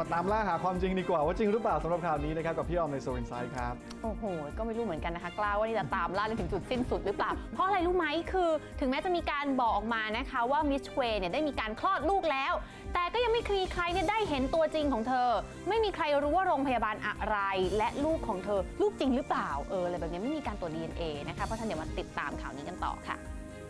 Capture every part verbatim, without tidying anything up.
มาตามล่าหาความจริงดีกว่าว่าจริงหรือเปล่าสำหรับข่าวนี้นะครับกับพี่ออมในโซอินไซด์ครับโอ้โหก็ไม่รู้เหมือนกันนะคะกล้าว่านี่จะตามล่าถึงจุดสิ้นสุดหรือเปล่าเพราะอะไรรู้ไหมคือถึงแม้จะมีการบอกออกมานะคะว่ามิสเวย์เนี่ยได้มีการคลอดลูกแล้วแต่ก็ยังไม่มีใครเนี่ยได้เห็นตัวจริงของเธอไม่มีใครรู้ว่าโรงพยาบาลอะไรและลูกของเธอลูกจริงหรือเปล่าเอออะไรแบบนี้ไม่มีการตรวจ ดี เอ็น เอ นะคะเพราะฉะนั้นเดี๋ยวมาติดตามข่าวนี้กันต่อค่ะ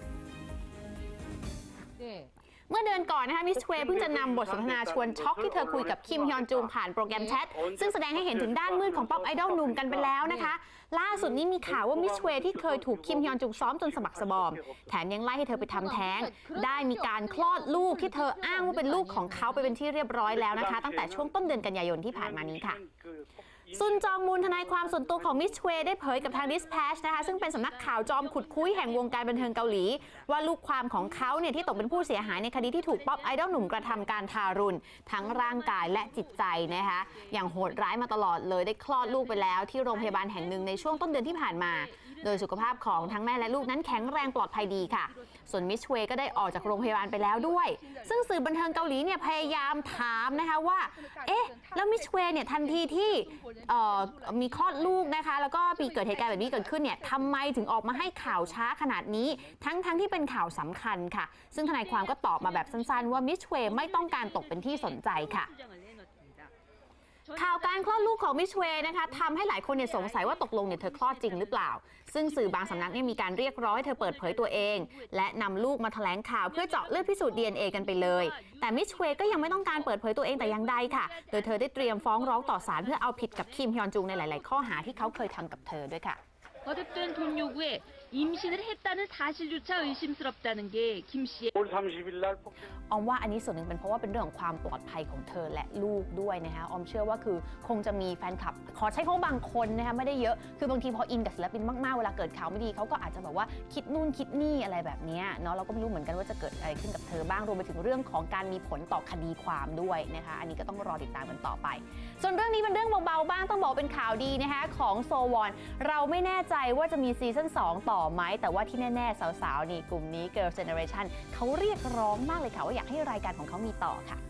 เมื่อเดือนก่อนนะคะมิสเวย์เพิ่งจะนำบทสนทนาชวนช็อกที่เธอคุยกับคิมฮยอนจูงผ่านโปรแกรมแชทซึ่งแสดงให้เห็นถึงด้านมืดของป๊อปไอดอลหนุ่มกันไปแล้วนะคะล่าสุดนี้มีข่าวว่ามิสเวย์ที่เคยถูกคิมฮยอนจูงซ้อมจนสะบักสะบอมแถมยังไล่ให้เธอไปทำแท้งได้มีการคลอดลูกที่เธออ้างว่าเป็นลูกของเขาไปเป็นที่เรียบร้อยแล้วนะคะตั้งแต่ช่วงต้นเดือนกันยายนที่ผ่านมานี้ค่ะซุนจองมูลทนายความส่วนตัวของมิสเวย์ได้เผยกับทาง Dispatch นะคะซึ่งเป็นสำนักข่าวจอมขุดคุยแห่งวงการบันเทิงเกาหลีว่าลูกความของเขาเนี่ยที่ตกเป็นผู้เสียหายในคดีที่ถูกป๊อปไอดอลหนุ่มกระทำการทารุณทั้งร่างกายและจิตใจนะคะอย่างโหดร้ายมาตลอดเลยได้คลอดลูกไปแล้วที่โรงพยาบาลแห่งหนึ่งในช่วงต้นเดือนที่ผ่านมาโดยสุขภาพของทั้งแม่และลูกนั้นแข็งแรงปลอดภัยดีค่ะส่วนมิสเวย์ก็ได้ออกจากโรงพยาบาลไปแล้วด้วยซึ่งสื่อบันเทิงเกาหลีเนี่ยพยายามถามนะคะว่าเอ๊ะแล้วมิสเวย์เนี่ยทันทีที่มีคลอดลูกนะคะแล้วก็มีเกิดเหตุการณ์แบบนี้เกิดขึ้นเนี่ยทำไมถึงออกมาให้ข่าวช้าขนาดนี้ทั้งทั้งที่เป็นข่าวสำคัญค่ะซึ่งทนายความก็ตอบมาแบบสั้นๆว่ามิสเวย์ไม่ต้องการตกเป็นที่สนใจค่ะข่าวการคลอดลูกของมิสเวย์นะคะทำให้หลายคนเนี่ยสงสัยว่าตกลงเนี่ยเธอคลอดจริงหรือเปล่าซึ่งสื่อบางสำนักเนี่ยมีการเรียกร้องให้เธอเปิดเผยตัวเองและนำลูกมาแถลงข่าวเพื่อเจาะเลือดพิสูจน์ ดี เอ็น เอ กันไปเลยแต่มิสเวย์ก็ยังไม่ต้องการเปิดเผยตัวเองแต่อย่างใดค่ะโดยเธอได้เตรียมฟ้องร้องต่อศาลเพื่อเอาผิดกับคิมฮยอนจูงในหลายๆข้อหาที่เขาเคยทำกับเธอด้วยค่ะ 거듭된 돈 요구에 임신을 했다는 사실조차 의심스럽다는 게 김 씨의 ออมว่าอันนี้ส่วนหนึ่งเป็นเพราะว่าเป็นเรื่องของความปลอดภัยของเธอและลูกด้วยนะคะออมเชื่อว่าคือคงจะมีแฟนคลับขอใช้คำว่าบางคนนะคะไม่ได้เยอะคือบางทีพออินกับศิลปินมากๆเวลาเกิดข่าวไม่ดีเขาก็อาจจะแบบว่าคิดนู่นคิดนี่อะไรแบบนี้เนาะเราก็ไม่รู้เหมือนกันว่าจะเกิดอะไรขึ้นกับเธอบ้างรวมไปถึงเรื่องของการมีผลต่อคดีความด้วยนะคะอันนี้ก็ต้องรอติดตามกันต่อไปส่วนเรื่องนี้เป็นเรื่องเบาๆบ้างต้องบอกเป็นข่าวดีนะคะของโซวอนเราไม่แน่ใจว่าจะมีซีซั่นสองต่อไหมแต่ว่าที่แน่ๆสาวๆนี่กลุ่มนี้ Girls Generation เขาเรียกร้องมากเลยค่ะว่าอยากให้รายการของเขามีต่อค่ะ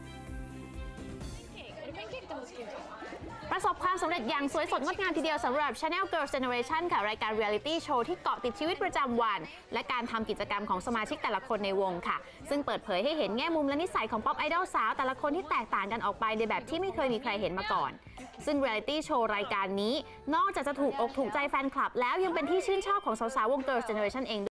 ประสบความสำเร็จอย่างสวยสดงดงามทีเดียวสำหรับ Channel Girls Generation ค่ะรายการ Reality Show ที่เกาะติดชีวิตประจำวันและการทำกิจกรรมของสมาชิกแต่ละคนในวงค่ะซึ่งเปิดเผยให้เห็นแง่มุมและนิสัยของป๊อปไอดอลสาวแต่ละคนที่แตกต่างกันออกไปในแบบที่ไม่เคยมีใครเห็นมาก่อนซึ่ง Reality Show รายการนี้นอกจากจะถูกอกถูกใจแฟนคลับแล้วยังเป็นที่ชื่นชอบของสาวๆวง Girls Generation เอง